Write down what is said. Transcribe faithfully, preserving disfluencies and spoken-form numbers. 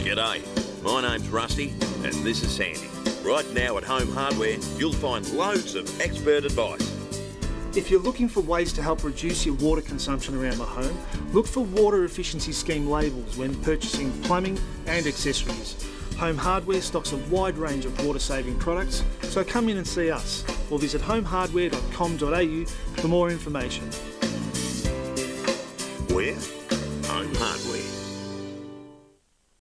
G'day, my name's Rusty and this is Sandy. Right now at Home Hardware, you'll find loads of expert advice. If you're looking for ways to help reduce your water consumption around the home, look for Water Efficiency Scheme labels when purchasing plumbing and accessories. Home Hardware stocks a wide range of water-saving products, so come in and see us or visit home hardware dot com dot a u for more information. Where? Home Hardware.